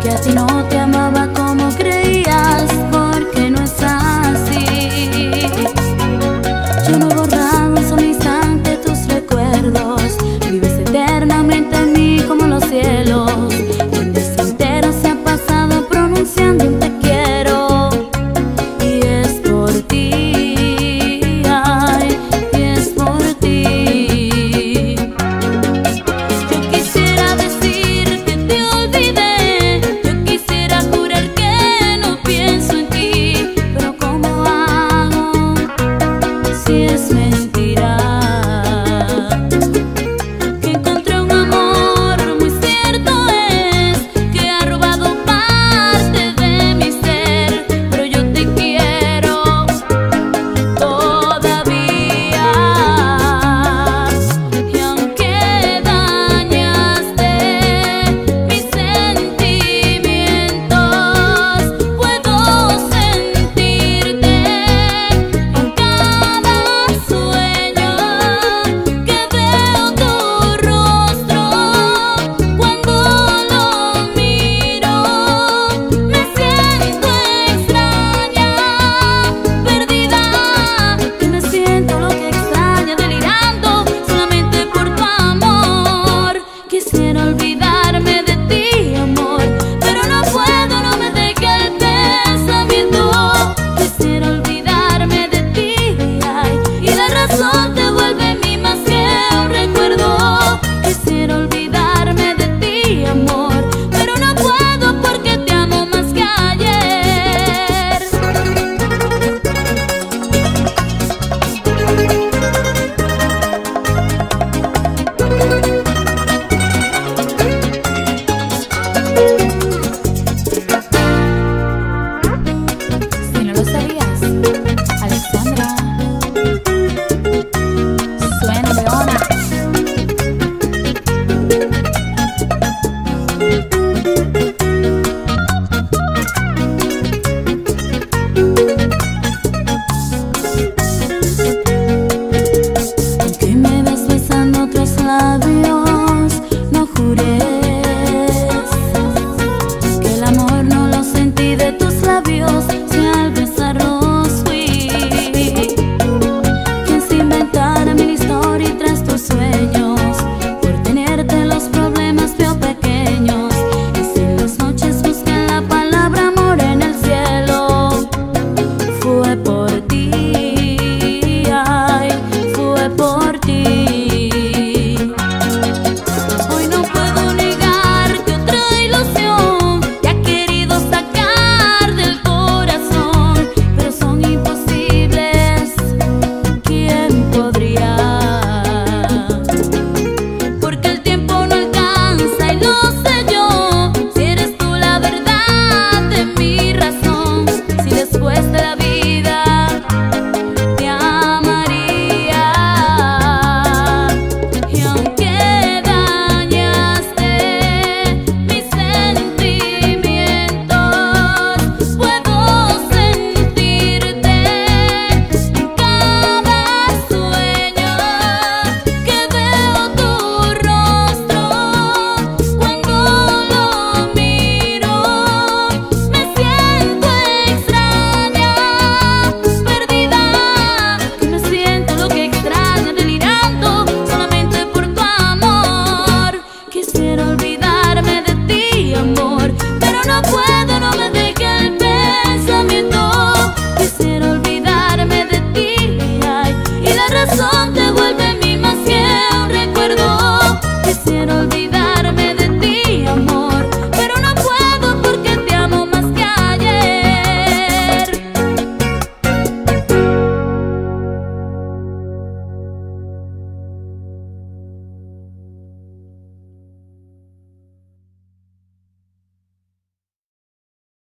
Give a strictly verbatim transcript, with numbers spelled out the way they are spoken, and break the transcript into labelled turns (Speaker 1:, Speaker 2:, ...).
Speaker 1: que a ti no te amaba como creías, porque no es así. Yo no he borrado un solo instante tus recuerdos, vives eternamente en mí como los cielos. Un día entero se ha pasado pronunciando un te quiero, y es por ti, ay, y es por ti. Yo quisiera decir que te olvidé, yo quisiera jurar que no pienso en ti, pero ¿cómo hago si es mentira? Que encontré un amor, muy cierto es, que ha robado parte de mi ser, pero yo te quiero todavía. Y aunque dañaste mis sentimientos, puedo sentirte en cada sueño que veo tu rostro. Cuando lo miro, me siento extraña, perdida, que me siento lo que extraña, delirando solamente por tu amor. Quisiera olvidarme de ti, amor, pero no puedo, no me deja el pensamiento. Quisiera olvidarme de ti, ay, y la razón te vuelve en mí más que un recuerdo. Quisiera olvidarme de ti, amor, pero no puedo porque te amo más que ayer. Si no lo sabías, Alexandra, suena Leona. Aunque me ves besando otros labios, no jures que el amor no lo sentí de tus labios. Si al besarlos fui quien se inventara mil historias tras tus sueños, por tenerte los problemas veo pequeños, y si en las noches busqué la palabra amor en el cielo, fue por ti, ay, fue por ti. Hoy no puedo negar que otra ilusión te ha querido sacar del corazón, pero son imposibles, ¿quién podría? Porque el tiempo no alcanza y lo sé yo, si eres tú la verdad de mi razón, si después de la vida te amaría. Y aunque dañaste mis sentimientos, puedo sentirte en cada sueño que veo tu rostro. Cuando lo miro, me siento extraña, perdida, que me siento lo que extraña, delirando solamente por tu amor. Quisiera olvidarme de ti, amor, pero no puedo.